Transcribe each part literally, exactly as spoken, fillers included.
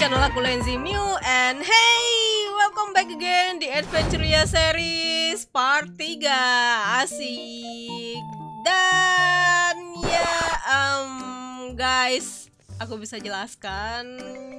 channel aku Lenzi Mew. And hey, welcome back again di Adventuria series part tiga. Asik. Dan ya um, guys, aku bisa jelaskan.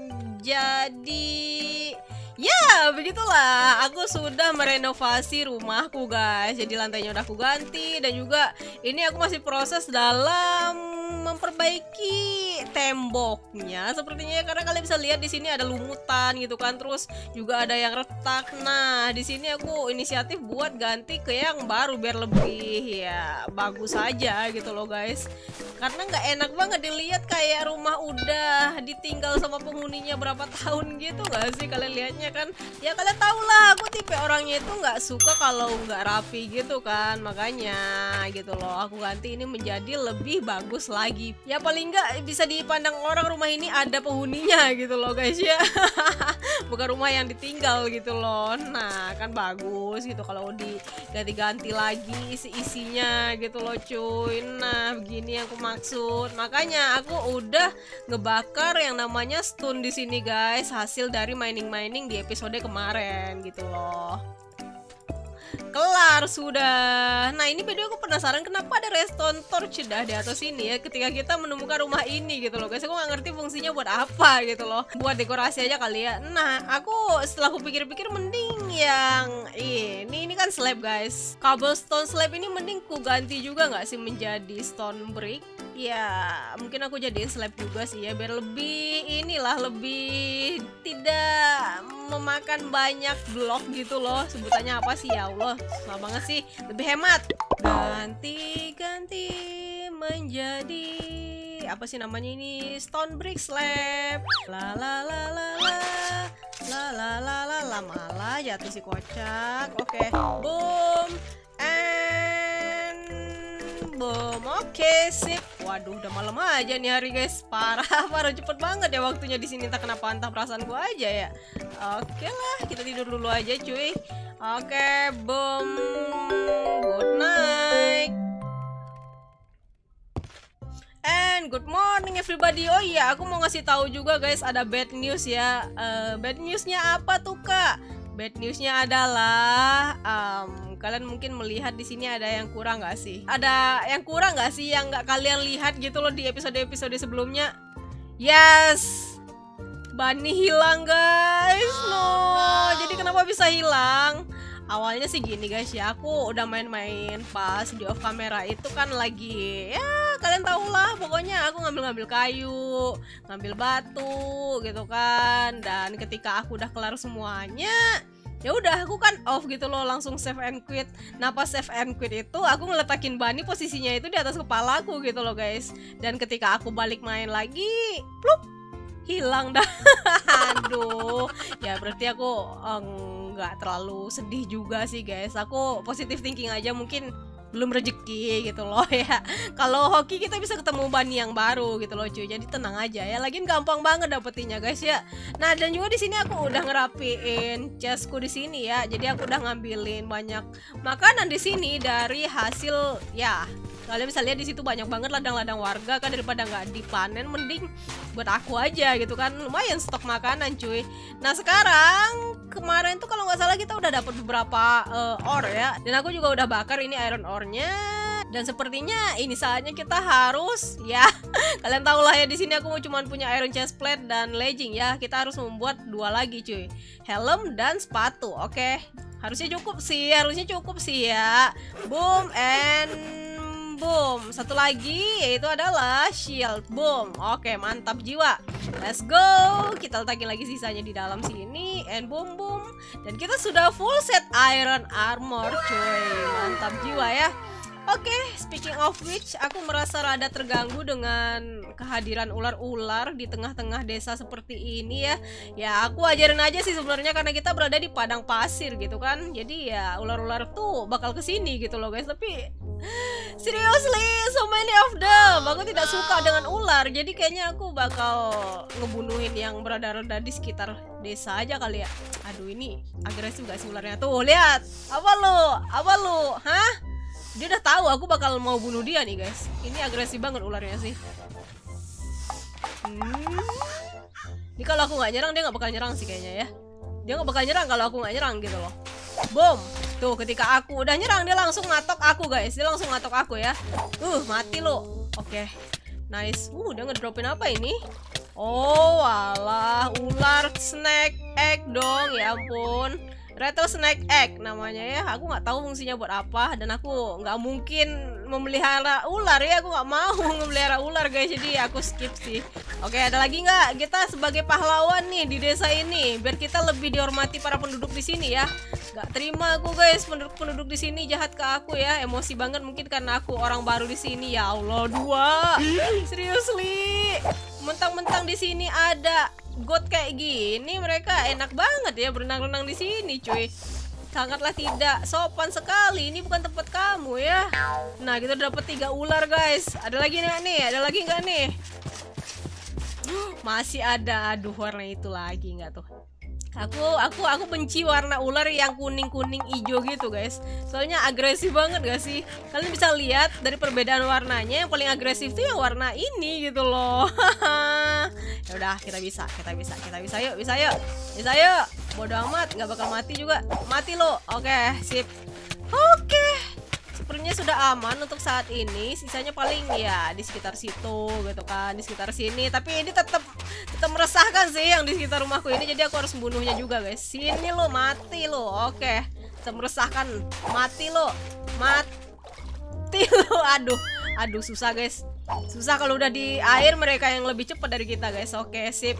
Jadi ya begitulah, aku sudah merenovasi rumahku guys. Jadi lantainya udah aku ganti, dan juga ini aku masih proses dalam memperbaiki temboknya sepertinya ya, karena kalian bisa lihat di sini ada lumutan gitu kan, terus juga ada yang retak. Nah di sini aku inisiatif buat ganti ke yang baru biar lebih ya bagus aja gitu loh guys, karena nggak enak banget dilihat kayak rumah udah ditinggal sama penghuninya berapa tahun gitu nggak sih kalian lihatnya kan. Ya kalian tau lah, aku tipe orangnya itu nggak suka kalau nggak rapi gitu kan, makanya gitu loh aku ganti ini menjadi lebih bagus lagi. Ya paling nggak bisa dipandang orang rumah ini ada penghuninya gitu loh guys ya. Bukan rumah yang ditinggal gitu loh. Nah kan bagus gitu kalau diganti-ganti lagi isi-isinya gitu loh cuy. Nah begini yang aku maksud, makanya aku udah ngebakar yang namanya stone di sini guys, hasil dari mining-mining di episode kemarin gitu loh. Kelar sudah. Nah ini video aku penasaran kenapa ada redstone torch dah di atas sini ya ketika kita menemukan rumah ini gitu loh guys. Aku nggak ngerti fungsinya buat apa gitu loh, buat dekorasi aja kali ya. Nah aku setelah aku pikir-pikir mending yang ini ini kan slab guys, cobblestone slab ini mending ku ganti juga nggak sih menjadi stone brick. Ya mungkin aku jadiin slab juga sih ya, biar lebih inilah, lebih tidak memakan banyak blok gitu loh. Sebutannya apa sih ya Allah, susah banget sih, lebih hemat. Ganti-ganti menjadi apa sih namanya ini, stone brick slab. La la la la la la la la la la, malah jatuh si kocak. Oke, okay. Boom and boom. Oke, okay, sip. Waduh, udah malam aja nih hari guys. Parah, parah cepet banget ya waktunya di sini. Tak kenapa entah perasaan gua aja ya. Oke lah, kita tidur dulu aja cuy. Oke, boom. Good night. And good morning everybody. Oh iya, aku mau ngasih tahu juga guys, ada bad news ya. Uh, bad newsnya apa tuh kak? Bad newsnya adalah um, kalian mungkin melihat di sini ada yang kurang nggak sih? Ada yang kurang nggak sih yang nggak kalian lihat gitu loh di episode-episode sebelumnya? Yes, Bunny hilang guys. No, jadi kenapa bisa hilang? Awalnya sih gini guys ya, aku udah main-main pas di off camera itu kan lagi ya kalian tau lah, pokoknya aku ngambil-ngambil kayu, ngambil batu gitu kan. Dan ketika aku udah kelar semuanya, ya udah aku kan off gitu loh, langsung save and quit. Nah pas save and quit itu aku ngeletakin Bunny posisinya itu di atas kepala aku gitu loh guys. Dan ketika aku balik main lagi, plup, hilang dah. Aduh, ya berarti aku nggak um, terlalu sedih juga sih guys. Aku positive thinking aja, mungkin belum rezeki gitu loh ya. Kalau hoki kita bisa ketemu Bunny yang baru gitu loh cuy. Jadi tenang aja ya. Lagian gampang banget dapetinnya guys ya. Nah dan juga di sini aku udah ngerapiin chestku di sini ya. Jadi aku udah ngambilin banyak makanan di sini dari hasil ya. Kalian bisa lihat di situ banyak banget ladang-ladang warga kan, daripada nggak dipanen mending buat aku aja gitu kan, lumayan stok makanan cuy. Nah sekarang kemarin tuh kalau nggak salah kita udah dapat beberapa uh, ore ya, dan aku juga udah bakar ini iron ore-nya. Dan sepertinya ini saatnya kita harus ya kalian tau lah ya, di sini aku cuma punya iron chest plate dan legging ya. Kita harus membuat dua lagi cuy, helm dan sepatu. Oke, harusnya cukup sih, harusnya cukup sih ya. Boom and boom. Satu lagi yaitu adalah shield. Boom. Oke, mantap jiwa. Let's go. Kita letakin lagi sisanya di dalam sini. And boom boom. Dan kita sudah full set iron armor cuy. Mantap jiwa ya. Oke, okay, speaking of which, aku merasa rada terganggu dengan kehadiran ular-ular di tengah-tengah desa seperti ini ya. Ya, aku ajarin aja sih sebenarnya, karena kita berada di padang pasir gitu kan. Jadi ya ular-ular tuh bakal kesini gitu loh guys. Tapi seriously, so many of them. Aku tidak suka dengan ular. Jadi kayaknya aku bakal ngebunuhin yang berada-rada di sekitar desa aja kali ya. Aduh, ini agresif gak sih ularnya? Tuh, lihat. Apa lu? Apa lu? Hah? Dia udah tahu aku bakal mau bunuh dia nih guys. Ini agresif banget ularnya sih. Hmm. Ini kalau aku nggak nyerang dia nggak bakal nyerang sih kayaknya ya. Dia nggak bakal nyerang kalau aku nggak nyerang gitu loh. Boom. Tuh ketika aku udah nyerang dia langsung ngatok aku guys. Dia langsung ngatok aku ya. Uh mati lo. Oke. Nice. Uh dia ngedropin apa ini? Oh alah ular snake egg dong. Ya ampun. Rattlesnake egg namanya ya. Aku nggak tahu fungsinya buat apa dan aku nggak mungkin memelihara ular ya. Aku nggak mau memelihara ular guys. Jadi aku skip sih. Oke ada lagi nggak? Kita sebagai pahlawan nih di desa ini biar kita lebih dihormati para penduduk di sini ya. Gak terima aku guys penduduk-penduduk di sini jahat ke aku ya. Emosi banget mungkin karena aku orang baru di sini. Ya Allah dua. Seriously. Mentang-mentang di sini ada god kayak gini, mereka enak banget ya berenang-renang di sini, cuy. Sangatlah tidak sopan sekali. Ini bukan tempat kamu ya. Nah, kita udah dapat tiga ular, guys. Ada lagi nggak nih? Ada lagi nggak nih? Masih ada. Aduh, warna itu lagi nggak tuh? Aku aku aku benci warna ular yang kuning-kuning hijau gitu, guys. Soalnya agresif banget gak sih? Kalian bisa lihat dari perbedaan warnanya, yang paling agresif tuh yang warna ini gitu loh. Ya udah, kita bisa, kita bisa, kita bisa yuk, bisa yuk. Bisa yuk. Bodoh amat, nggak bakal mati juga. Mati lo. Oke, sip. Oke. Sepertinya sudah aman untuk saat ini. Sisanya paling ya di sekitar situ gitu kan, di sekitar sini. Tapi ini tetap tetap meresahkan sih yang di sekitar rumahku ini. Jadi aku harus membunuhnya juga guys. Sini lo, mati lo. Oke, tetap meresahkan. Mati lo, mati lo. Aduh, aduh susah guys. Susah kalau udah di air mereka yang lebih cepat dari kita guys. Oke sip.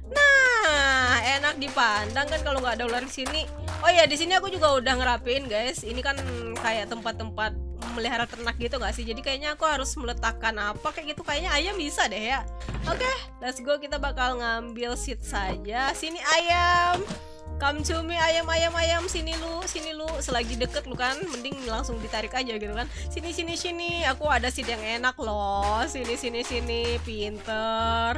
Nah, enak dipandang kan kalau nggak ada ular di sini. Oh ya, di sini aku juga udah ngerapin, guys. Ini kan kayak tempat-tempat melihara ternak gitu nggak sih? Jadi kayaknya aku harus meletakkan apa kayak gitu. Kayaknya ayam bisa deh ya. Oke, okay, let's go. Kita bakal ngambil seed saja. Sini ayam. Come to me ayam ayam ayam, sini lu, sini lu. Selagi deket lu kan, mending langsung ditarik aja gitu kan. Sini sini sini, aku ada seed yang enak loh. Sini sini sini, pinter.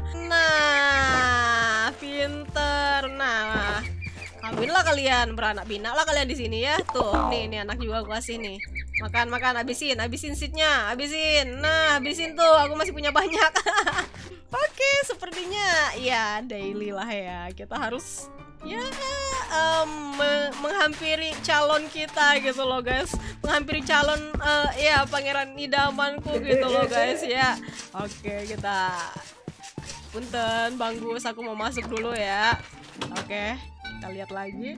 Nah, pinter. Nah, ambillah kalian, beranak pinak lah kalian di sini ya. Tuh, nih nih anak juga aku kasih nih. Makan makan, habisin, habisin seednya, habisin. Nah, habisin tuh, aku masih punya banyak. Oke, sepertinya ya daily lah ya. Kita harus ya um, me menghampiri calon kita gitu loh guys, menghampiri calon uh, ya pangeran idamanku gitu loh guys ya. Oke kita punten Bang Gus, aku mau masuk dulu ya. Oke kita lihat lagi.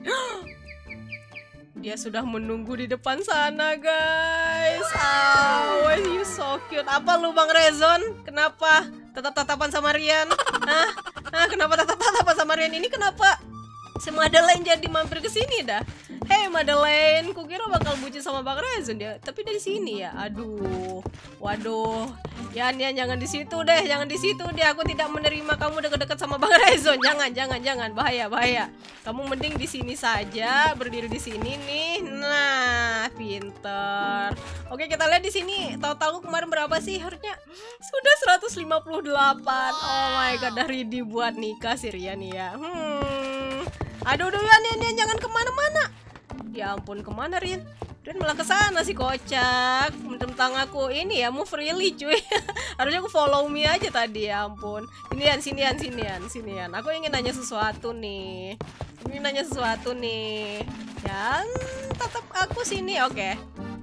Dia sudah menunggu di depan sana guys. Oh you so cute. Apa lu Bang Rezon? Kenapa tatap-tatapan sama Rian? Hah? Hah? Kenapa tatap-tatapan sama Rian ini? Kenapa si Madeleine jadi mampir ke sini dah? Hey Madeleine, kukira bakal bucin sama Bang Rezon dia, tapi dari sini ya. Aduh, waduh, Yan Yan jangan di situ deh, jangan di situ deh. Aku tidak menerima kamu deket-deket sama Bang Rezon. Jangan, jangan, jangan, bahaya, bahaya. Kamu mending di sini saja, berdiri di sini nih. Nah, pinter. Oke, kita lihat di sini. Totalku kemarin berapa sih? Harusnya sudah seratus lima puluh delapan. Oh my god, dari dibuat nikah sih Rian ya. Hmm. Aduh, aduh, Yan, Yan, Yan, jangan kemana-mana. Ya ampun, kemana Rian? Rian malah ke sana sih, kocak. Mentang aku ini ya, move freely cuy. Harusnya aku follow me aja tadi, ya ampun. Sinian, sinian, sinian, sinian. Aku ingin nanya sesuatu nih. Ingin nanya sesuatu nih. Yan, tetap aku sini, oke. Okay.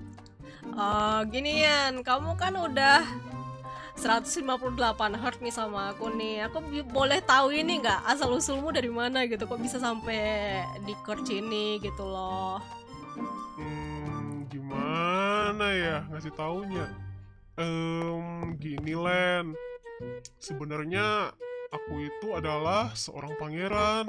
Oh, gini Yan, kamu kan udah seratus lima puluh delapan heart nih sama aku nih. Aku boleh tahu ini nggak asal usulmu dari mana gitu? Kok bisa sampai di court ini gitu loh? Hmm, gimana ya ngasih taunya? Um, gini Len, sebenarnya aku itu adalah seorang pangeran.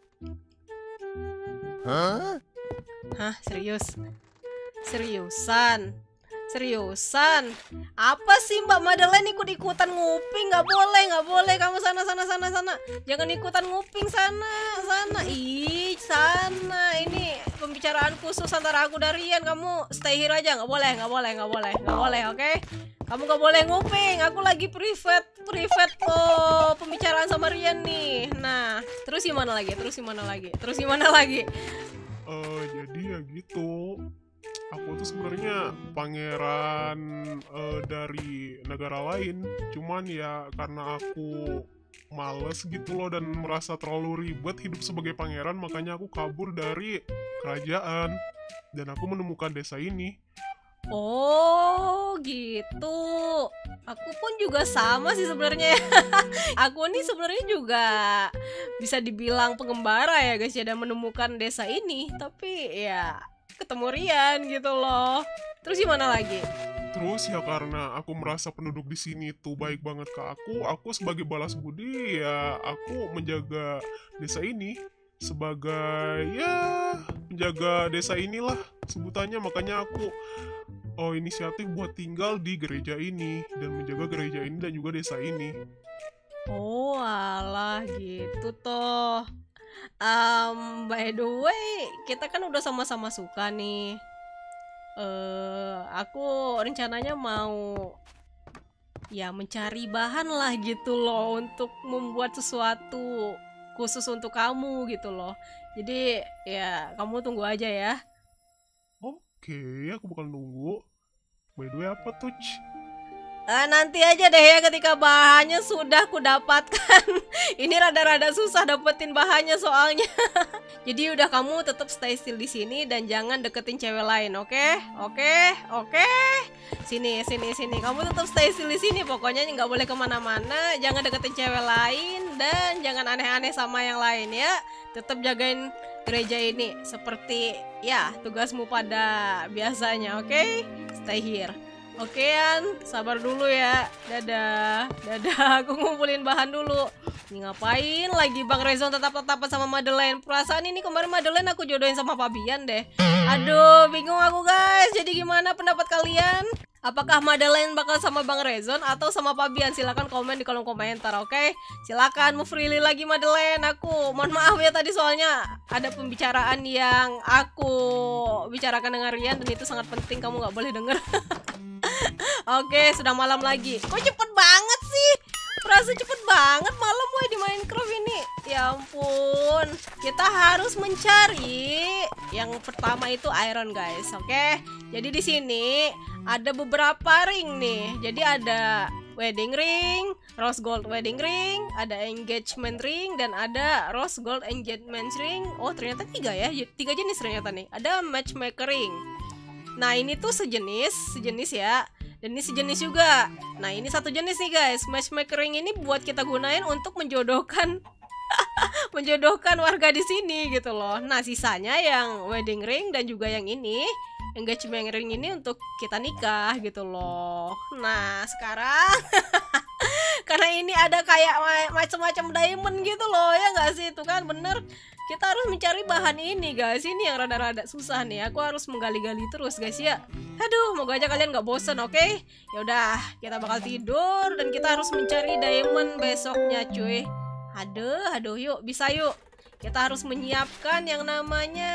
Hah? Hah? Serius? Seriusan? Seriusan? Apa sih Mbak Madeleine ikut-ikutan nguping? Nggak boleh, nggak boleh. Kamu sana, sana, sana, sana. Jangan ikutan nguping sana, sana. Ih, sana. Ini pembicaraan khusus antara aku dan Rian. Kamu stay here aja. Nggak boleh, nggak boleh, nggak boleh, nggak boleh, oke? Okay? Kamu nggak boleh nguping. Aku lagi private, private oh pembicaraan sama Rian nih. Nah, terus gimana lagi? Terus gimana lagi? Terus gimana lagi? Eh, uh, jadi ya gitu. Aku tuh sebenarnya pangeran uh, dari negara lain, cuman ya karena aku males gitu loh dan merasa terlalu ribet hidup sebagai pangeran, makanya aku kabur dari kerajaan dan aku menemukan desa ini. Oh gitu. Aku pun juga sama sih sebenarnya. Aku nih sebenarnya juga bisa dibilang pengembara ya guys ya, dan menemukan desa ini. Tapi ya ketemu Rian gitu loh. Terus gimana lagi? Terus ya karena aku merasa penduduk di sini tuh baik banget ke aku, aku sebagai balas budi ya aku menjaga desa ini sebagai ya penjaga desa inilah sebutannya, makanya aku oh inisiatif buat tinggal di gereja ini dan menjaga gereja ini dan juga desa ini. Oh alah gitu toh. Um, by the way, kita kan udah sama-sama suka nih. Eh, aku rencananya mau ya mencari bahan lah gitu loh untuk membuat sesuatu khusus untuk kamu gitu loh. Jadi ya kamu tunggu aja ya. Oke, aku bakal nunggu. By the way apa tuh? Eh, nanti aja deh ya ketika bahannya sudah kudapatkan. Ini rada-rada susah dapetin bahannya soalnya. Jadi udah kamu tetap stay still di sini dan jangan deketin cewek lain, oke? Okay? Oke, okay? oke. Okay? Sini, sini, sini. Kamu tetap stay still di sini. Pokoknya nggak boleh kemana-mana. Jangan deketin cewek lain dan jangan aneh-aneh sama yang lain ya. Tetap jagain gereja ini seperti ya tugasmu pada biasanya, oke? Okay? Stay here. Okean, sabar dulu ya. Dadah, dadah. Aku ngumpulin bahan dulu. Ini ngapain lagi Bang Rezon tetap-tetapan sama Madeleine? Perasaan ini kemarin Madeleine aku jodohin sama Fabian deh. Aduh, bingung aku guys. Jadi gimana pendapat kalian? Apakah Madeleine bakal sama Bang Rezon atau sama Fabian? Silahkan komen di kolom komentar, oke? Okay? Silahkan mau freely lagi Madeleine. Aku mohon maaf ya tadi soalnya ada pembicaraan yang aku bicarakan dengan Rian dan itu sangat penting, kamu nggak boleh denger. Oke, sudah malam lagi. Kok cepet banget sih? Perasa cepet banget malam woy di Minecraft ini. Ya ampun. Kita harus mencari yang pertama itu iron guys, oke? Jadi di sini ada beberapa ring nih. Jadi ada wedding ring, rose gold wedding ring, ada engagement ring, dan ada rose gold engagement ring. Oh ternyata tiga ya, tiga jenis ternyata nih. Ada matchmaker ring. Nah ini tuh sejenis, sejenis ya. Dan ini sejenis juga. Nah ini satu jenis nih guys. Matchmaker ring ini buat kita gunain untuk menjodohkan menjodohkan warga di sini gitu loh. Nah sisanya yang wedding ring dan juga yang ini engagement ring ini untuk kita nikah gitu loh. Nah sekarang karena ini ada kayak macam-macam diamond gitu loh ya nggak sih, itu kan bener. Kita harus mencari bahan ini guys. Ini yang rada-rada susah nih. Aku harus menggali-gali terus guys ya. Aduh, moga aja kalian nggak bosen, oke? Okay? Ya udah, kita bakal tidur dan kita harus mencari diamond besoknya, cuy. Aduh, aduh, yuk, bisa yuk. Kita harus menyiapkan yang namanya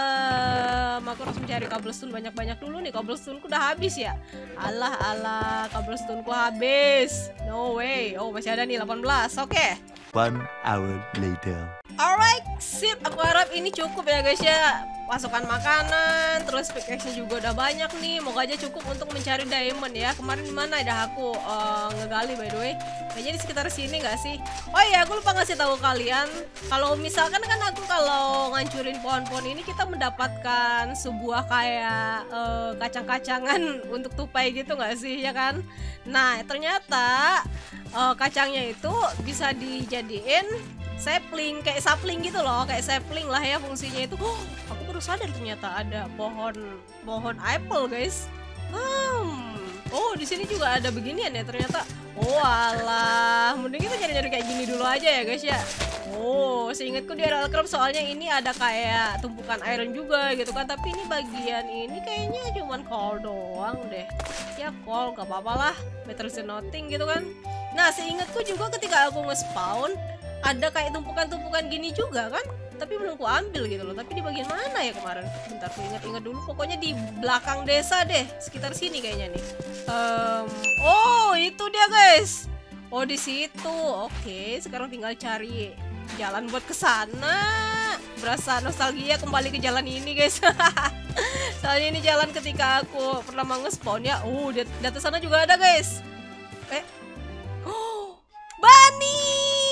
uh, aku harus mencari cobblestone banyak-banyak dulu nih. Cobblestoneku udah habis ya. Alah, alah, cobblestoneku habis. No way. Oh, masih ada nih delapan belas. Oke. Okay. One hour later. Alright, sip. Aku harap ini cukup ya guys ya. Pasukan makanan, terus pickaxe-nya juga udah banyak nih. Moga aja cukup untuk mencari diamond ya. Kemarin di mana ada aku uh, ngegali by the way. Kayaknya di sekitar sini nggak sih? Oh iya, aku lupa ngasih tahu kalian. Kalau misalkan kan aku kalau ngancurin pohon-pohon ini kita mendapatkan sebuah kayak uh, kacang-kacangan untuk tupai gitu nggak sih ya kan? Nah ternyata uh, kacangnya itu bisa dijadiin sapling, kayak sapling gitu loh, kayak sapling lah ya fungsinya itu. Oh, aku baru sadar ternyata ada pohon pohon apple guys. Hmm. Oh di sini juga ada beginian ya ternyata. Oh alah, mending kita nyari-nyari kayak gini dulu aja ya guys ya. Oh seingatku di Emerald soalnya ini ada kayak tumpukan iron juga gitu kan. Tapi ini bagian ini kayaknya cuman coal doang deh. Ya coal gak apa-apa lah, better than nothing gitu kan. Nah seingatku juga ketika aku nge-spawn ada kayak tumpukan-tumpukan gini juga kan, tapi belum ku ambil gitu loh. Tapi di bagian mana ya kemarin? Bentar, ku ingat-ingat dulu. Pokoknya di belakang desa deh, sekitar sini kayaknya nih. Um, oh itu dia guys. Oh di situ. Oke, sekarang tinggal cari jalan buat ke sana. Berasa nostalgia kembali ke jalan ini guys. Soalnya ini jalan ketika aku pertama nge-spawn ya. Oh di atas sana juga ada guys. Eh, oh, Bani.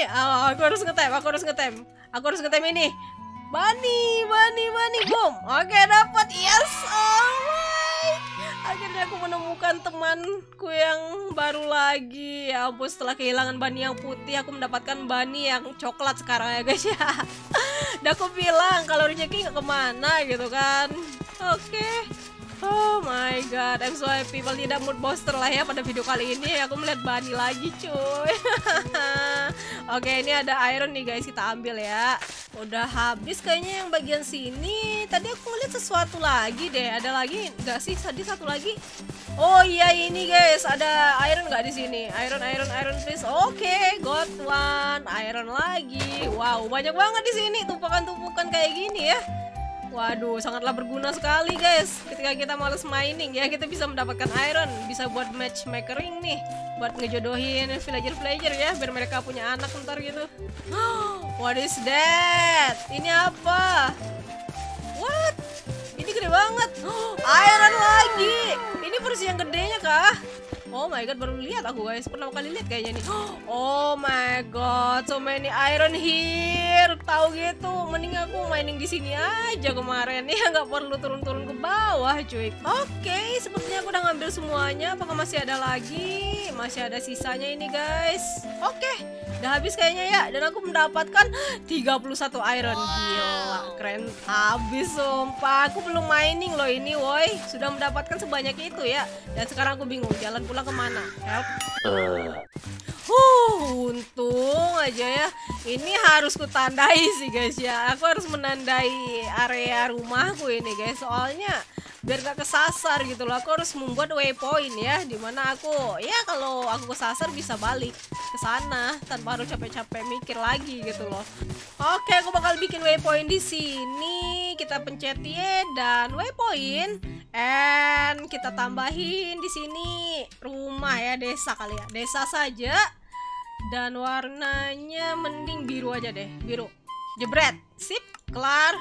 Oh, aku harus ngetem, aku harus ngetem. Aku harus ngetem ini. Bunny, bunny, bunny, boom. Oke, dapat. Yes. Alright. Akhirnya aku menemukan temanku yang baru lagi. Ya ampun, setelah kehilangan bunny yang putih, aku mendapatkan bunny yang coklat sekarang ya guys ya. Udah aku bilang kalau rezeki nggak kemana gitu kan. Oke. Oh my god, I'm so happy. Paling tidak mood booster lah ya pada video kali ini. Aku melihat bunny lagi cuy. Oke, ini ada iron nih guys, kita ambil ya. Udah habis kayaknya yang bagian sini. Tadi aku ngeliat sesuatu lagi deh. Ada lagi nggak sih? Tadi satu lagi. Oh iya ini guys, ada iron nggak di sini? Iron, iron, iron please. Oke, got one. Iron lagi. Wow, banyak banget di sini. Tumpukan-tumpukan kayak gini ya. Waduh, sangatlah berguna sekali guys. Ketika kita males mining ya, kita bisa mendapatkan iron. Bisa buat matchmaking nih, buat ngejodohin villager-villager ya, biar mereka punya anak ntar gitu. What is that? Ini apa? What? Ini gede banget. Iron lagi. Ini versi yang gedenya kah? Oh my god, baru lihat aku guys. Pertama kali lihat kayaknya nih. Oh my god, so many iron here. Tahu gitu, mending aku mining di sini aja kemarin ya, nggak perlu turun-turun ke bawah cuy. Oke, sepertinya aku udah ngambil semuanya. Apakah masih ada lagi? Masih ada sisanya ini guys. Oke, udah habis kayaknya ya. Dan aku mendapatkan tiga puluh satu iron. Gila, keren habis sumpah. Aku belum mining loh ini woi. Sudah mendapatkan sebanyak itu ya. Dan sekarang aku bingung jalan pulang kemana? Help. Uh. Huh, untung aja ya. Ini harus kutandai sih guys ya. Aku harus menandai area rumahku ini guys. Soalnya biar gak kesasar gitu loh. Aku harus membuat waypoint ya, dimana aku ya kalau aku kesasar bisa balik ke sana tanpa harus capek-capek mikir lagi gitu loh. Oke, aku bakal bikin waypoint di sini. Kita pencet Y dan waypoint. And kita tambahin di sini rumah ya, desa kali ya, desa saja. Dan warnanya mending biru aja deh, biru. Jebret, sip, kelar.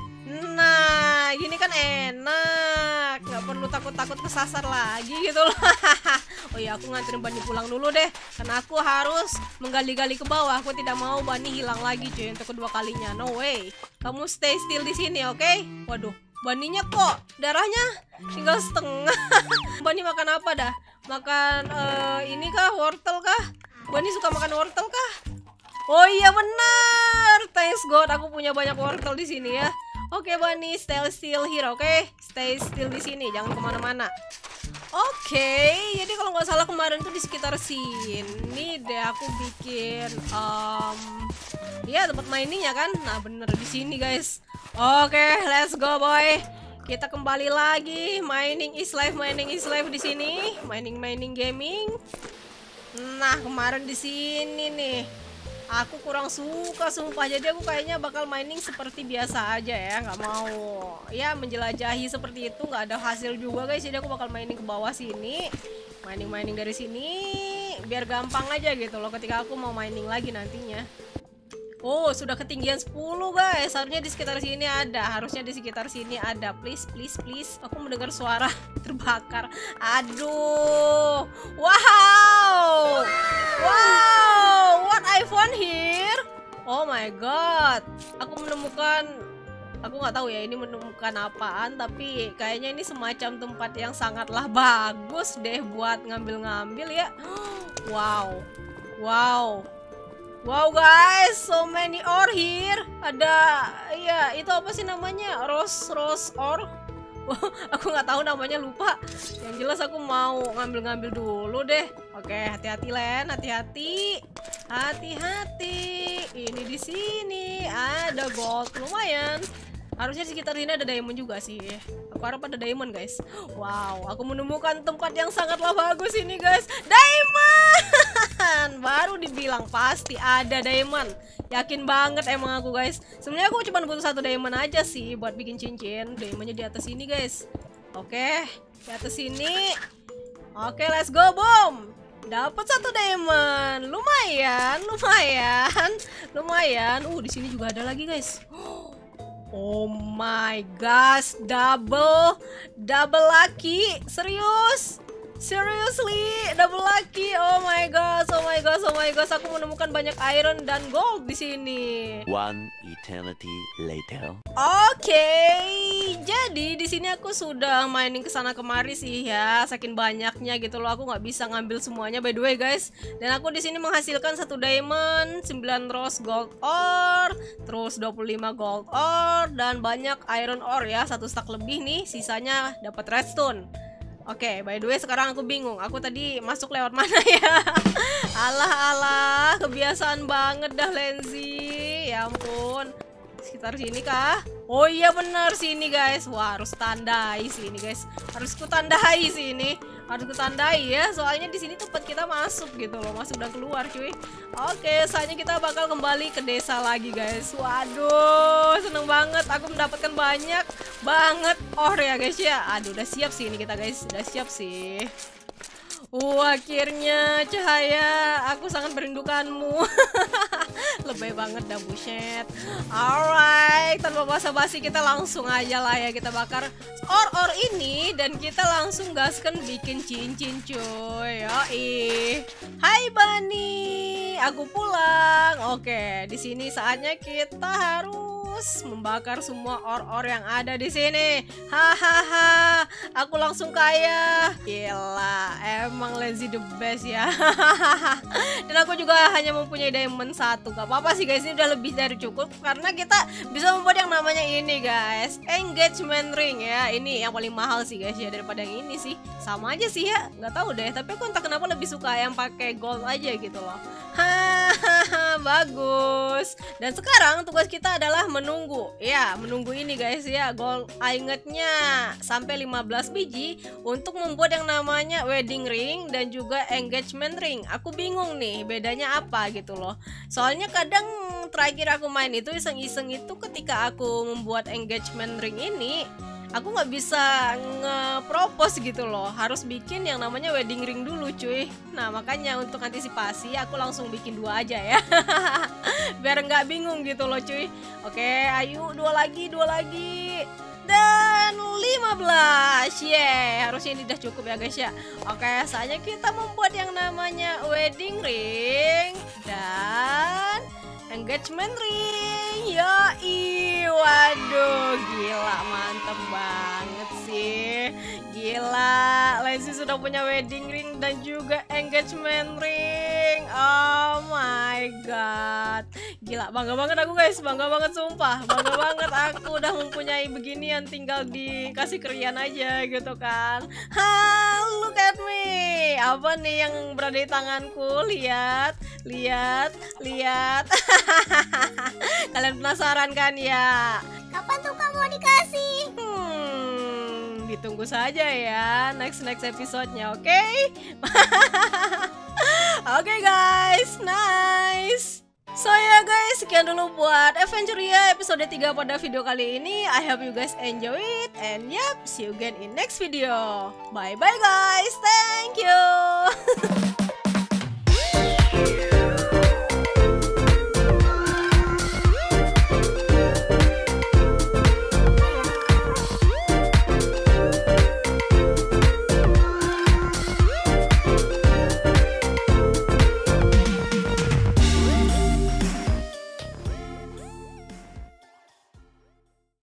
Nah, gini kan enak, nggak perlu takut-takut kesasar lagi gitu loh. Oh iya, aku nganterin Bunny pulang dulu deh, karena aku harus menggali-gali ke bawah. Aku tidak mau Bunny hilang lagi cuy untuk kedua kalinya. No way. Kamu stay still di sini, oke? Okay? Waduh. Bunny-nya kok darahnya tinggal setengah. Bunny makan apa dah? Makan uh, ini kah? Wortel kah? Bunny suka makan wortel kah? Oh iya benar. Thanks God, aku punya banyak wortel di sini ya. Oke okay, Bunny, stay still here, oke? Okay? Stay still di sini, jangan kemana-mana. Oke, okay, jadi kalau nggak salah kemarin tuh di sekitar sini deh aku bikin, um, ya tempat miningnya kan? Nah bener di sini guys. Oke, okay, let's go boy. Kita kembali lagi. Mining is life, mining is life di sini. Mining, mining gaming. Nah kemarin di sini nih, aku kurang suka sumpah. Jadi aku kayaknya bakal mining seperti biasa aja ya, nggak mau ya menjelajahi seperti itu. Nggak ada hasil juga guys. Jadi aku bakal mining ke bawah sini, mining mining dari sini, biar gampang aja gitu loh ketika aku mau mining lagi nantinya. Oh, sudah ketinggian sepuluh guys. Harusnya di sekitar sini ada. Harusnya di sekitar sini ada. Please, please, please. Aku mendengar suara terbakar. Aduh. Wow. Wow. What I found here? Oh my god. Aku menemukan, aku nggak tahu ya ini menemukan apaan, tapi kayaknya ini semacam tempat yang sangatlah bagus deh buat ngambil-ngambil ya. Wow. Wow. Wow guys, so many ore here. Ada, ya itu apa sih namanya? Rose, rose ore. Aku nggak tahu namanya, lupa. Yang jelas aku mau ngambil-ngambil dulu deh. Oke, hati-hati Len, hati-hati, hati-hati. Ini di sini ada gold lumayan. Harusnya di sekitar ini ada diamond juga sih. Aku harap ada diamond guys. Wow, aku menemukan tempat yang sangatlah bagus ini guys. Diamond! Baru dibilang pasti ada diamond. Yakin banget emang aku guys. Sebenarnya aku cuma butuh satu diamond aja sih buat bikin cincin. Diamondnya di atas sini guys. Oke, di atas sini. Oke, let's go, boom. Dapat satu diamond. Lumayan, lumayan, lumayan. Uh, di sini juga ada lagi guys. Oh my gosh, double, double lucky, serius? Seriously, double lucky. Oh my god, oh my god, oh my god. Aku menemukan banyak iron dan gold di sini. One eternity later. Oke, jadi di sini aku sudah mainin kesana kemari sih ya, saking banyaknya gitu loh. Aku nggak bisa ngambil semuanya by the way guys. Dan aku di sini menghasilkan satu diamond, sembilan rose gold ore, terus dua puluh lima gold ore dan banyak iron ore ya, satu stack lebih nih. Sisanya dapat redstone. Oke, okay, by the way sekarang aku bingung. Aku tadi masuk lewat mana ya? Alah alah, kebiasaan banget dah Lenzi. Ya ampun. Sekitar sini kah? Oh iya benar sini guys. Wah, harus tandai sini guys. Harus ku tandai sini. Harus ku tandai ya. Soalnya di sini tempat kita masuk gitu loh, masuk dan keluar cuy. Oke, saatnya kita bakal kembali ke desa lagi guys. Waduh, seneng banget. Aku mendapatkan banyak banget ore ya guys ya. Aduh, udah siap sih ini kita guys. Udah siap sih. Uh, akhirnya Cahaya, aku sangat merindukanmu. Lebay banget dah buset. Alright, tanpa basa-basi kita langsung aja lah ya, kita bakar or-or ini dan kita langsung gaskan bikin cincin cuy. Yoi. Hai Bani, aku pulang. Oke, di sini saatnya kita harus membakar semua or-or yang ada di sini. Hahaha, aku langsung kaya. Gila, emang Lenzi the best ya. Dan aku juga hanya mempunyai diamond satu. Gak apa-apa sih guys, ini udah lebih dari cukup karena kita bisa membuat yang namanya ini guys, engagement ring ya. Ini yang paling mahal sih guys ya, daripada yang ini sih. Sama aja sih ya, nggak tahu deh. Tapi aku entah kenapa lebih suka yang pakai gold aja gitu loh. Hahaha, bagus. Dan sekarang tugas kita adalah menunggu. Ya, menunggu ini guys ya, gold ingetnya sampai lima belas biji untuk membuat yang namanya wedding ring dan juga engagement ring. Aku bingung nih bedanya apa gitu loh. Soalnya kadang terakhir aku main itu iseng-iseng itu ketika aku membuat engagement ring ini, aku nggak bisa nge-propose gitu loh, harus bikin yang namanya wedding ring dulu cuy. Nah makanya untuk antisipasi aku langsung bikin dua aja ya. Biar nggak bingung gitu loh cuy. Oke ayo dua lagi, dua lagi. Dan lima belas. Yeah, harusnya ini udah cukup ya guys ya. Oke, saatnya kita membuat yang namanya wedding ring dan engagement ring. Yoi, waduh, gila mantep banget sih. Gila, Lenzi sudah punya wedding ring dan juga engagement ring. Oh my god. Gila, bangga banget aku guys, bangga banget sumpah. Bangga banget aku udah mempunyai beginian, tinggal dikasih kerian aja gitu kan. Ha, look at me. Apa nih yang berada di tanganku? Lihat, lihat, lihat. Kalian penasaran kan ya? Kapan tuh kamu dikasih? Hmm, ditunggu saja ya next next episode-nya, oke? Okay? Oke okay, guys, nice. So ya yeah, guys, sekian dulu buat Aventuria episode tiga pada video kali ini. I hope you guys enjoy it and yep, see you again in next video. Bye bye guys, thank you.